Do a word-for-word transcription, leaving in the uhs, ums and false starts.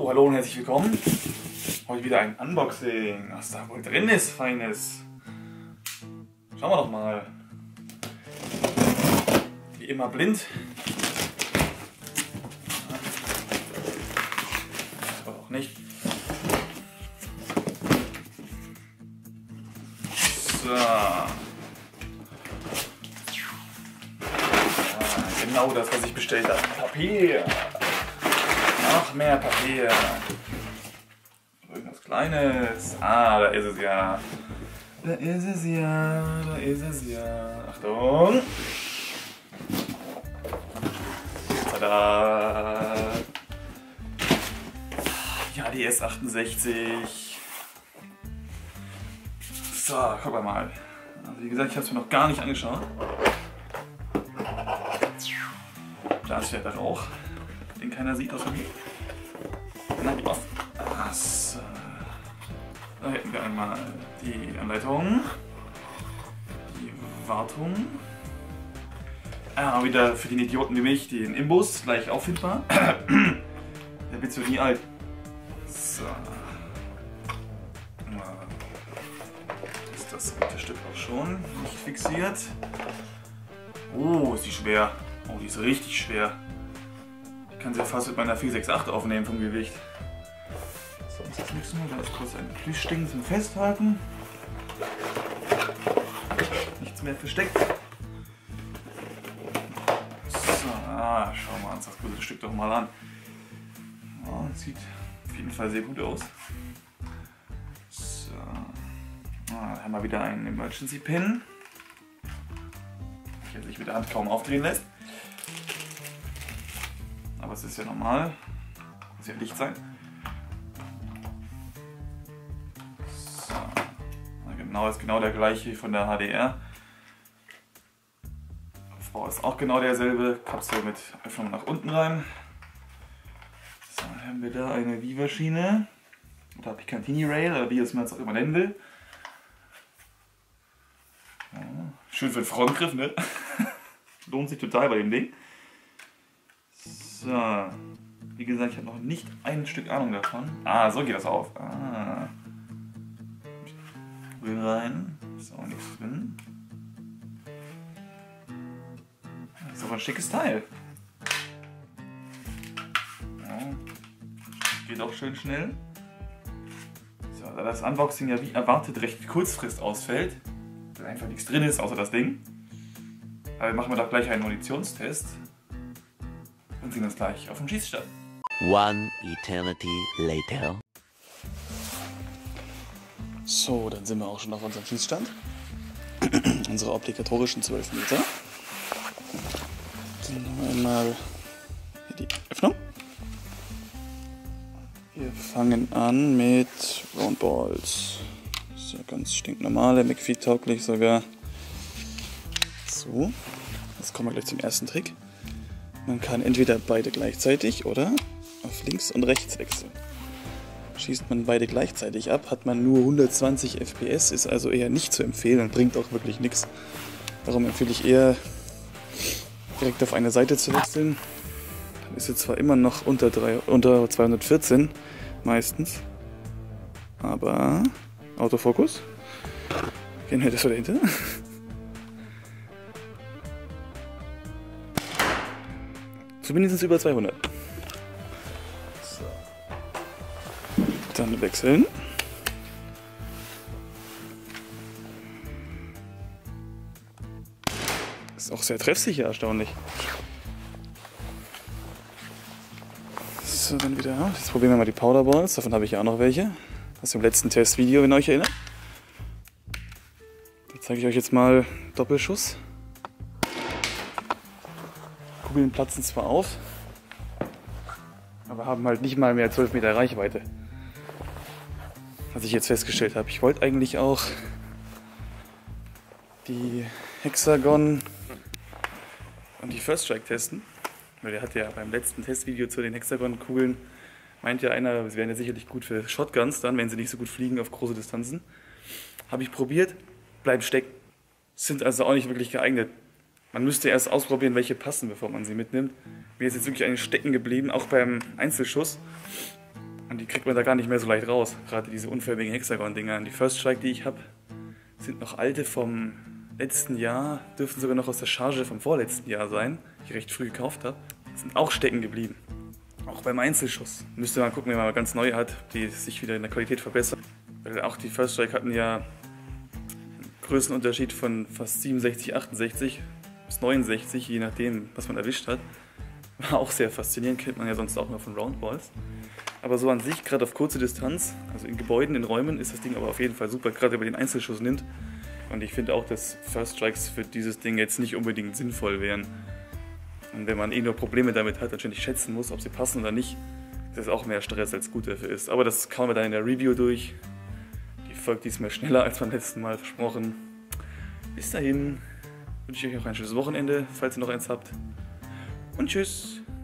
So, hallo und herzlich willkommen. Heute wieder ein Unboxing. Was da wohl drin ist, Feines. Schauen wir doch mal. Wie immer blind. Aber auch nicht. So. Ja, genau das, was ich bestellt habe. Papier. Noch mehr Papier. Irgendwas Kleines. Ah, da ist es ja. Da ist es ja. Da ist es ja. Achtung. Tada. Ja, die S achtundsechzig. So, gucken wir mal. Also wie gesagt, ich habe es mir noch gar nicht angeschaut. Da ist ja der Rauch, den keiner sieht außer mir. Nein, was? So. Da hätten wir einmal die Anleitung, die Wartung. Ah, wieder für den Idioten wie mich, den Imbus, gleich auffindbar. Der wird so nie alt. So. Ist das gute Stück auch schon nicht fixiert. Oh, ist die schwer. Oh, die ist richtig schwer. Ich kann sie ja fast mit meiner vier sechs acht aufnehmen vom Gewicht. Sonst ist nichts mehr. Da ist kurz ein Plüschding zum Festhalten. Nichts mehr versteckt. So, ah, schauen wir uns das gute Stück doch mal an. Ja, sieht auf jeden Fall sehr gut aus. So. Ah, da haben wir wieder einen Emergency Pin, der sich mit der Hand kaum aufdrehen lässt. Aber es ist ja normal. Muss ja Licht sein. So. Genau, ist genau der gleiche von der H D R. Aufbau ist auch genau derselbe. Kapsel mit Öffnung nach unten rein. So, dann haben wir da eine Viva-Schiene. Oder Picatinny Rail, oder wie es man es auch immer nennen will. Ja, schön für den Frontgriff, ne? Lohnt sich total bei dem Ding. So, wie gesagt, ich habe noch nicht ein Stück Ahnung davon. Ah, so geht das auf. Ah. Rühren rein. Ist auch nichts drin. Das ist aber ein schickes Teil. Ja. Geht auch schön schnell. So, da das Unboxing ja wie erwartet recht kurzfrist ausfällt, weil einfach nichts drin ist, außer das Ding, aber machen wir doch gleich einen Munitionstest. Und sehen uns gleich auf dem Schießstand. One eternity later. So, dann sind wir auch schon auf unserem Schießstand. Unsere obligatorischen zwölf Meter. Dann haben wir einmal hier die Öffnung. Wir fangen an mit Roundballs. Das ist ja ganz stinknormale, McPhee-tauglich sogar. So, jetzt kommen wir gleich zum ersten Trick. Man kann entweder beide gleichzeitig oder auf links und rechts wechseln. Schießt man beide gleichzeitig ab, hat man nur hundertzwanzig F P S, ist also eher nicht zu empfehlen und bringt auch wirklich nichts. Darum empfehle ich eher, direkt auf eine Seite zu wechseln. Dann ist sie zwar immer noch unter, drei, unter zweihundertvierzehn meistens, aber Autofokus. Gehen wir das so dahinter. Zumindest über zweihundert. So. Dann wechseln. Ist auch sehr treffsicher, erstaunlich. So, dann wieder. Jetzt probieren wir mal die Powderballs. Davon habe ich ja auch noch welche. Aus dem letzten Testvideo, wenn ihr euch erinnert. Da zeige ich euch jetzt mal Doppelschuss. Kugeln platzen zwar auf, aber haben halt nicht mal mehr zwölf Meter Reichweite. Was ich jetzt festgestellt habe. Ich wollte eigentlich auch die Hexagon und die First Strike testen. Weil der hat ja beim letzten Testvideo zu den Hexagon-Kugeln, meint ja einer, sie wären ja sicherlich gut für Shotguns dann, wenn sie nicht so gut fliegen auf große Distanzen. Habe ich probiert, bleiben stecken. Sind also auch nicht wirklich geeignet. Man müsste erst ausprobieren, welche passen, bevor man sie mitnimmt. Mir ist jetzt wirklich eine stecken geblieben, auch beim Einzelschuss. Und die kriegt man da gar nicht mehr so leicht raus. Gerade diese unförmigen Hexagon-Dinger. Die First Strike, die ich habe, sind noch alte vom letzten Jahr. Dürften sogar noch aus der Charge vom vorletzten Jahr sein, die ich recht früh gekauft habe. Sind auch stecken geblieben. Auch beim Einzelschuss. Müsste man gucken, wenn man mal ganz neu hat, die sich wieder in der Qualität verbessern. Weil auch die First Strike hatten ja einen Größenunterschied von fast siebenundsechzig, achtundsechzig bis neunundsechzig, je nachdem, was man erwischt hat. War auch sehr faszinierend, kennt man ja sonst auch noch von Roundballs. Aber so an sich, gerade auf kurze Distanz, also in Gebäuden, in Räumen, ist das Ding aber auf jeden Fall super, gerade wenn man den Einzelschuss nimmt. Und ich finde auch, dass First Strikes für dieses Ding jetzt nicht unbedingt sinnvoll wären. Und wenn man eh nur Probleme damit hat, natürlich schätzen muss, ob sie passen oder nicht, ist das auch mehr Stress als gut dafür ist. Aber das kamen wir dann in der Review durch. Die folgt diesmal schneller als beim letzten Mal versprochen. Bis dahin wünsche ich euch noch ein schönes Wochenende, falls ihr noch eins habt. Und tschüss!